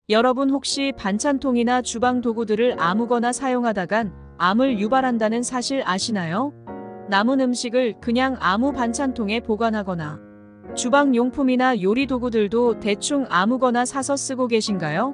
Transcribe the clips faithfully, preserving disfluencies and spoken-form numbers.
여러분 혹시 반찬통이나 주방 도구들을 아무거나 사용하다간 암을 유발한다는 사실 아시나요? 남은 음식을 그냥 아무 반찬통에 보관하거나 주방용품이나 요리도구들도 대충 아무거나 사서 쓰고 계신가요?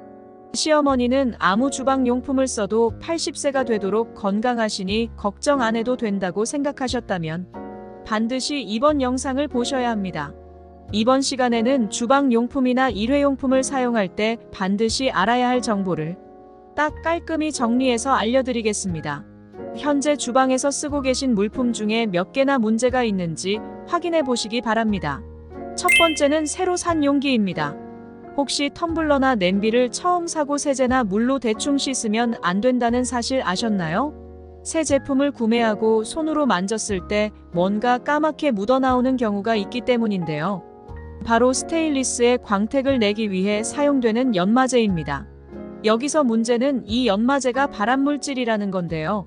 시어머니는 아무 주방용품을 써도 팔십 세가 되도록 건강하시니 걱정 안 해도 된다고 생각하셨다면 반드시 이번 영상을 보셔야 합니다. 이번 시간에는 주방용품이나 일회용품을 사용할 때 반드시 알아야 할 정보를 딱 깔끔히 정리해서 알려드리겠습니다. 현재 주방에서 쓰고 계신 물품 중에 몇 개나 문제가 있는지 확인해 보시기 바랍니다. 첫 번째는 새로 산 용기입니다. 혹시 텀블러나 냄비를 처음 사고 세제나 물로 대충 씻으면 안 된다는 사실 아셨나요? 새 제품을 구매하고 손으로 만졌을 때 뭔가 까맣게 묻어나오는 경우가 있기 때문인데요. 바로 스테인리스의 광택을 내기 위해 사용되는 연마제입니다. 여기서 문제는 이 연마제가 발암물질이라는 건데요.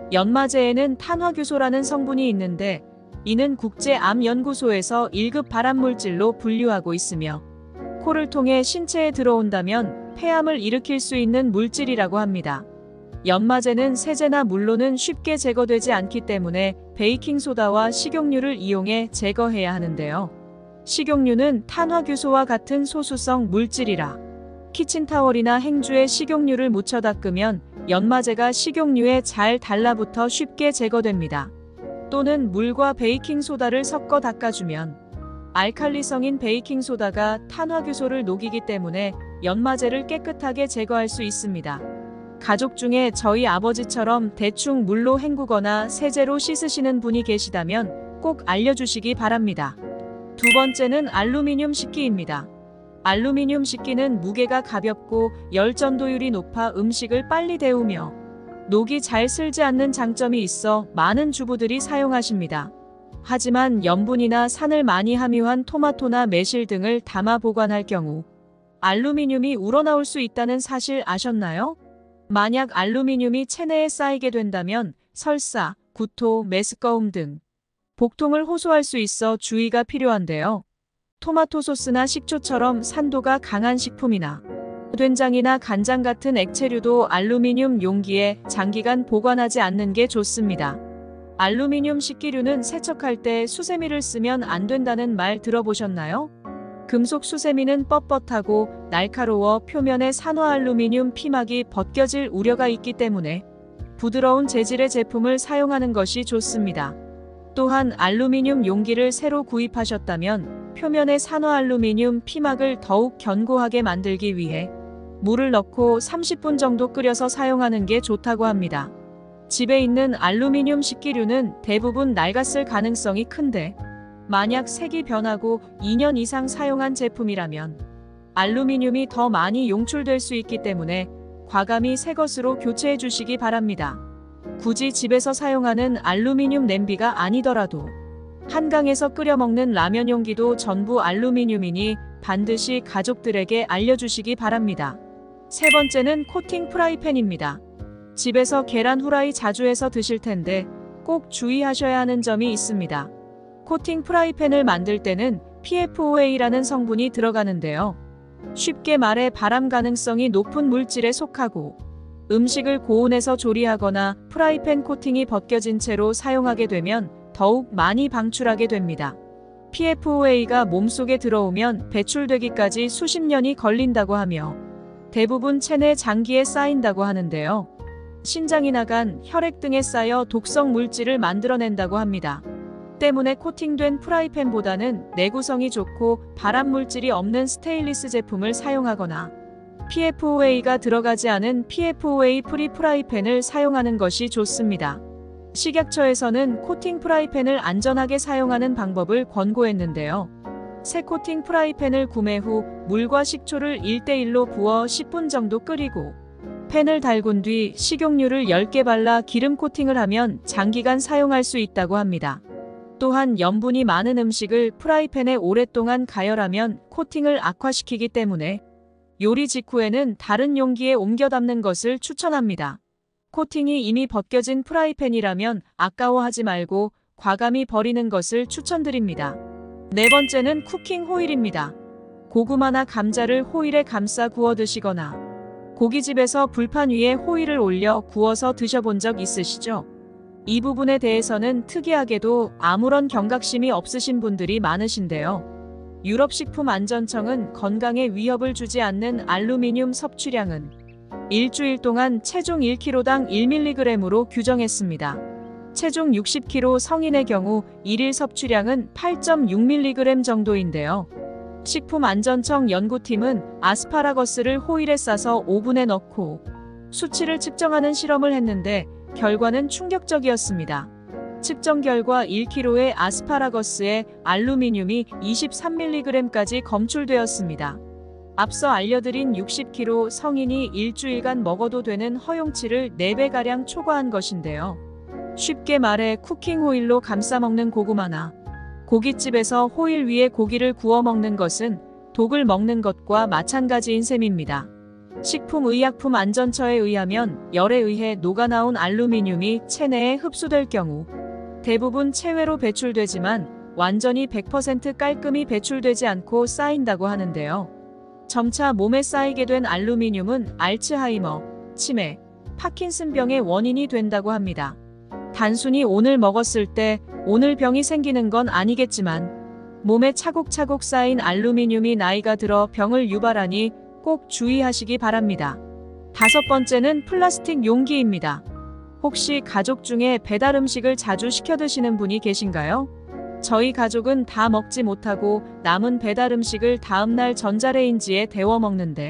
연마제에는 탄화규소라는 성분이 있는데 이는 국제암연구소에서 일 급 발암물질로 분류하고 있으며 코를 통해 신체에 들어온다면 폐암을 일으킬 수 있는 물질이라고 합니다. 연마제는 세제나 물로는 쉽게 제거되지 않기 때문에 베이킹소다와 식용유를 이용해 제거해야 하는데요. 식용유는 탄화규소와 같은 소수성 물질이라 키친타월이나 행주에 식용유를 묻혀 닦으면 연마제가 식용유에 잘 달라붙어 쉽게 제거됩니다. 또는 물과 베이킹소다를 섞어 닦아주면 알칼리성인 베이킹소다가 탄화규소를 녹이기 때문에 연마제를 깨끗하게 제거할 수 있습니다. 가족 중에 저희 아버지처럼 대충 물로 헹구거나 세제로 씻으시는 분이 계시다면 꼭 알려주시기 바랍니다. 두 번째는 알루미늄 식기입니다. 알루미늄 식기는 무게가 가볍고 열전도율이 높아 음식을 빨리 데우며 녹이 잘 슬지 않는 장점이 있어 많은 주부들이 사용하십니다. 하지만 염분이나 산을 많이 함유한 토마토나 매실 등을 담아 보관할 경우 알루미늄이 우러나올 수 있다는 사실 아셨나요? 만약 알루미늄이 체내에 쌓이게 된다면 설사, 구토, 메스꺼움 등 복통을 호소할 수 있어 주의가 필요한데요. 토마토 소스나 식초처럼 산도가 강한 식품이나 된장이나 간장 같은 액체류도 알루미늄 용기에 장기간 보관하지 않는 게 좋습니다. 알루미늄 식기류는 세척할 때 수세미를 쓰면 안 된다는 말 들어보셨나요? 금속 수세미는 뻣뻣하고 날카로워 표면에 산화알루미늄 피막이 벗겨질 우려가 있기 때문에 부드러운 재질의 제품을 사용하는 것이 좋습니다. 또한 알루미늄 용기를 새로 구입하셨다면 표면의 산화알루미늄 피막을 더욱 견고하게 만들기 위해 물을 넣고 삼십 분 정도 끓여서 사용하는 게 좋다고 합니다. 집에 있는 알루미늄 식기류는 대부분 낡았을 가능성이 큰데 만약 색이 변하고 이 년 이상 사용한 제품이라면 알루미늄이 더 많이 용출될 수 있기 때문에 과감히 새 것으로 교체해 주시기 바랍니다. 굳이 집에서 사용하는 알루미늄 냄비가 아니더라도 한강에서 끓여 먹는 라면 용기도 전부 알루미늄이니 반드시 가족들에게 알려주시기 바랍니다. 세 번째는 코팅 프라이팬입니다. 집에서 계란 후라이 자주 해서 드실 텐데 꼭 주의하셔야 하는 점이 있습니다. 코팅 프라이팬을 만들 때는 피에프오에이라는 성분이 들어가는데요. 쉽게 말해 발암 가능성이 높은 물질에 속하고 음식을 고온에서 조리하거나 프라이팬 코팅이 벗겨진 채로 사용하게 되면 더욱 많이 방출하게 됩니다. 피에프오에이가 몸속에 들어오면 배출되기까지 수십 년이 걸린다고 하며 대부분 체내 장기에 쌓인다고 하는데요. 신장이나 간, 혈액 등에 쌓여 독성 물질을 만들어낸다고 합니다. 때문에 코팅된 프라이팬보다는 내구성이 좋고 발암 물질이 없는 스테인리스 제품을 사용하거나 피에프오에이가 들어가지 않은 피에프오에이 프리 프라이팬을 사용하는 것이 좋습니다. 식약처에서는 코팅 프라이팬을 안전하게 사용하는 방법을 권고했는데요. 새 코팅 프라이팬을 구매 후 물과 식초를 일 대 일로 부어 십 분 정도 끓이고 팬을 달군 뒤 식용유를 열 개 발라 기름 코팅을 하면 장기간 사용할 수 있다고 합니다. 또한 염분이 많은 음식을 프라이팬에 오랫동안 가열하면 코팅을 악화시키기 때문에 요리 직후에는 다른 용기에 옮겨 담는 것을 추천합니다. 코팅이 이미 벗겨진 프라이팬이라면 아까워하지 말고 과감히 버리는 것을 추천드립니다. 네 번째는 쿠킹 호일입니다. 고구마나 감자를 호일에 감싸 구워 드시거나 고깃집에서 불판 위에 호일을 올려 구워서 드셔본 적 있으시죠? 이 부분에 대해서는 특이하게도 아무런 경각심이 없으신 분들이 많으신데요. 유럽식품안전청은 건강에 위협을 주지 않는 알루미늄 섭취량은 일주일 동안 체중 일 킬로그램당 일 밀리그램으로 규정했습니다. 체중 육십 킬로그램 성인의 경우 일일 섭취량은 팔 점 육 밀리그램 정도인데요. 식품안전청 연구팀은 아스파라거스를 호일에 싸서 오븐에 넣고 수치를 측정하는 실험을 했는데 결과는 충격적이었습니다. 측정 결과 일 킬로그램의 아스파라거스에 알루미늄이 이십삼 밀리그램까지 검출되었습니다. 앞서 알려드린 육십 킬로그램 성인이 일주일간 먹어도 되는 허용치를 네 배가량 초과한 것인데요. 쉽게 말해 쿠킹 호일로 감싸 먹는 고구마나 고깃집에서 호일 위에 고기를 구워 먹는 것은 독을 먹는 것과 마찬가지인 셈입니다. 식품의약품안전처에 의하면 열에 의해 녹아나온 알루미늄이 체내에 흡수될 경우 대부분 체외로 배출되지만 완전히 백 퍼센트 깔끔히 배출되지 않고 쌓인다고 하는데요. 점차 몸에 쌓이게 된 알루미늄은 알츠하이머, 치매, 파킨슨병의 원인이 된다고 합니다. 단순히 오늘 먹었을 때 오늘 병이 생기는 건 아니겠지만 몸에 차곡차곡 쌓인 알루미늄이 나이가 들어 병을 유발하니 꼭 주의하시기 바랍니다. 다섯 번째는 플라스틱 용기입니다. 혹시 가족 중에 배달 음식을 자주 시켜 드시는 분이 계신가요? 저희 가족은 다 먹지 못하고 남은 배달 음식을 다음날 전자레인지에 데워 먹는데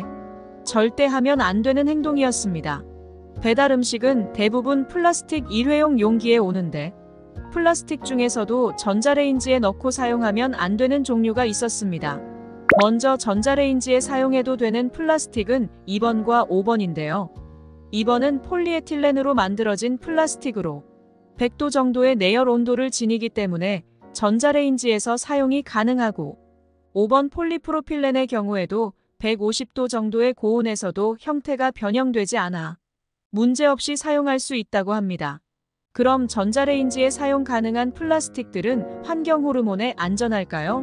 절대 하면 안 되는 행동이었습니다. 배달 음식은 대부분 플라스틱 일회용 용기에 오는데 플라스틱 중에서도 전자레인지에 넣고 사용하면 안 되는 종류가 있었습니다. 먼저 전자레인지에 사용해도 되는 플라스틱은 이 번과 오 번인데요. 이 번은 폴리에틸렌으로 만들어진 플라스틱으로 백 도 정도의 내열 온도를 지니기 때문에 전자레인지에서 사용이 가능하고 오 번 폴리프로필렌의 경우에도 백오십 도 정도의 고온에서도 형태가 변형되지 않아 문제없이 사용할 수 있다고 합니다. 그럼 전자레인지에 사용 가능한 플라스틱들은 환경 호르몬에 안전할까요?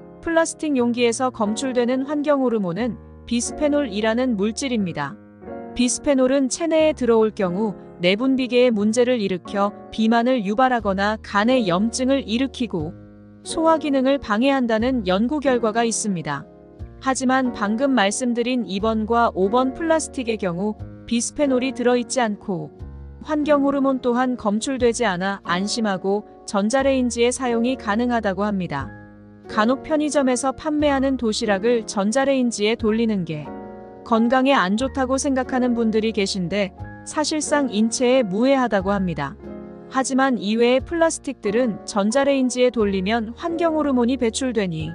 플라스틱 용기에서 검출되는 환경 호르몬은 비스페놀이라는 물질입니다. 비스페놀은 체내에 들어올 경우 내분비계에 문제를 일으켜 비만을 유발하거나 간에 염증을 일으키고 소화 기능을 방해한다는 연구 결과가 있습니다. 하지만 방금 말씀드린 이 번과 오 번 플라스틱의 경우 비스페놀이 들어있지 않고 환경 호르몬 또한 검출되지 않아 안심하고 전자레인지에 사용이 가능하다고 합니다. 간혹 편의점에서 판매하는 도시락을 전자레인지에 돌리는 게 건강에 안 좋다고 생각하는 분들이 계신데 사실상 인체에 무해하다고 합니다. 하지만 이외의 플라스틱들은 전자레인지에 돌리면 환경 호르몬이 배출되니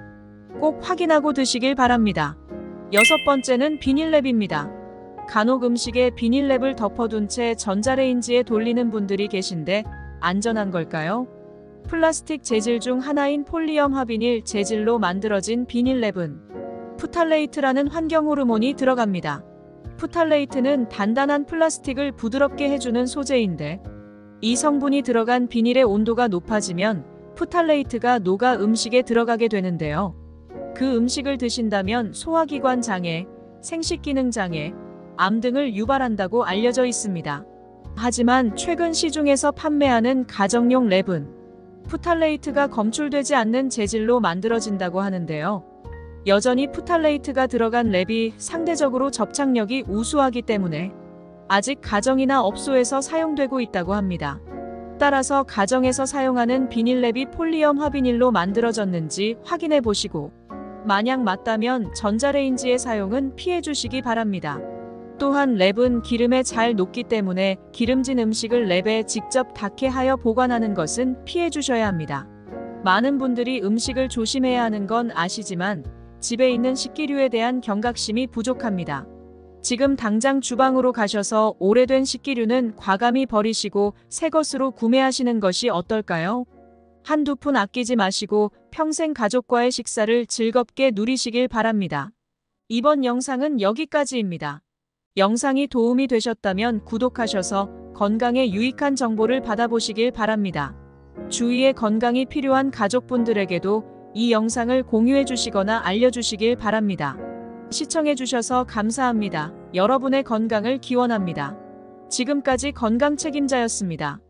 꼭 확인하고 드시길 바랍니다. 여섯 번째는 비닐랩입니다. 간혹 음식에 비닐랩을 덮어둔 채 전자레인지에 돌리는 분들이 계신데 안전한 걸까요? 플라스틱 재질 중 하나인 폴리엄 화비닐 재질로 만들어진 비닐랩은 프탈레이트라는 환경 호르몬이 들어갑니다. 프탈레이트는 단단한 플라스틱을 부드럽게 해주는 소재인데 이 성분이 들어간 비닐의 온도가 높아지면 프탈레이트가 녹아 음식에 들어가게 되는데요. 그 음식을 드신다면 소화기관 장애, 생식기능 장애, 암 등을 유발한다고 알려져 있습니다. 하지만 최근 시중에서 판매하는 가정용 랩은 프탈레이트가 검출되지 않는 재질로 만들어진다고 하는데요. 여전히 프탈레이트가 들어간 랩이 상대적으로 접착력이 우수하기 때문에 아직 가정이나 업소에서 사용되고 있다고 합니다. 따라서 가정에서 사용하는 비닐랩이 폴리엄 화비닐로 만들어졌는지 확인해 보시고 만약 맞다면 전자레인지의 사용은 피해 주시기 바랍니다. 또한 랩은 기름에 잘 녹기 때문에 기름진 음식을 랩에 직접 닿게 하여 보관하는 것은 피해 주셔야 합니다. 많은 분들이 음식을 조심해야 하는 건 아시지만 집에 있는 식기류에 대한 경각심이 부족합니다. 지금 당장 주방으로 가셔서 오래된 식기류는 과감히 버리시고 새 것으로 구매하시는 것이 어떨까요? 한두 푼 아끼지 마시고 평생 가족과의 식사를 즐겁게 누리시길 바랍니다. 이번 영상은 여기까지입니다. 영상이 도움이 되셨다면 구독하셔서 건강에 유익한 정보를 받아보시길 바랍니다. 주위에 건강이 필요한 가족분들에게도 이 영상을 공유해 주시거나 알려주시길 바랍니다. 시청해 주셔서 감사합니다. 여러분의 건강을 기원합니다. 지금까지 건강 책임자였습니다.